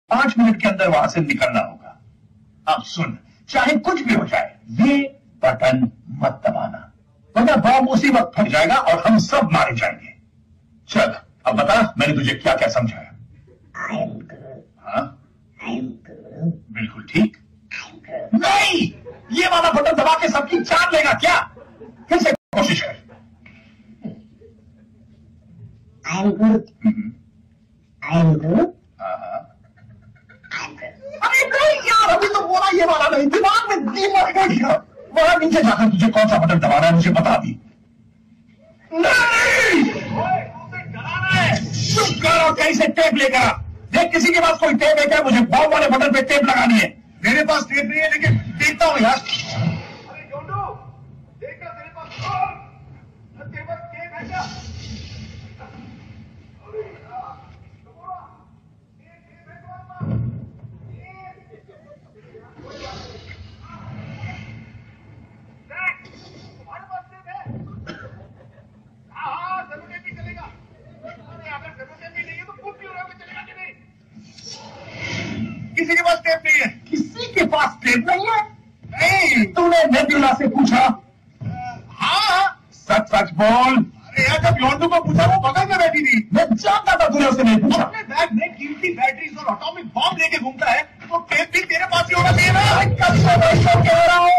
5 minute के अंदर वहां से निकलना होगा। अब सुन, चाहे कुछ भी हो जाए, ये बटन मत दबाना, वरना बॉम्ब उसी वक्त फट जाएगा और हम सब मारे जाएंगे। चल अब बता, मैंने तुझे क्या क्या समझाया? हाँ, बिल्कुल ठीक। नहीं, ये वाला बटन दबा के सबकी जान लेगा क्या? फिर से कोशिश कर। अरे नहीं यार, अभी तो बोला ये वाला नहीं, दिमाग में दिमाग नहीं गया। वहां नीचे जाकर तुझे कौन सा बटन दबाना है मुझे बता दी। नहीं, चुप करो, कहीं से टेप लेकर आ। देख किसी के पास कोई टेप है क्या? मुझे बॉम्ब वाले बटन पे टेप लगानी है। मेरे पास टेप नहीं है, लेकिन देखता हूँ यार। अरे जोंडू, देखा तेरे पास टेप है क्या? किसी के पास टेप नहीं है? किसी के पास टेप नहीं है? नहीं। तूने नेबुला से पूछा? हाँ। सच सच बोल। अरे यार, जब योंडू को पूछा वो बगल में बैठी थी। मैं जानता था तूने उसे नहीं पूछा। अपने बैग में कीमती बैटरीज और एटॉमिक बॉम्ब लेके घूमता है, तो टेप भी तेरे पास ही होना चाहिए ना। कब से मैं इसको कह रहा हूँ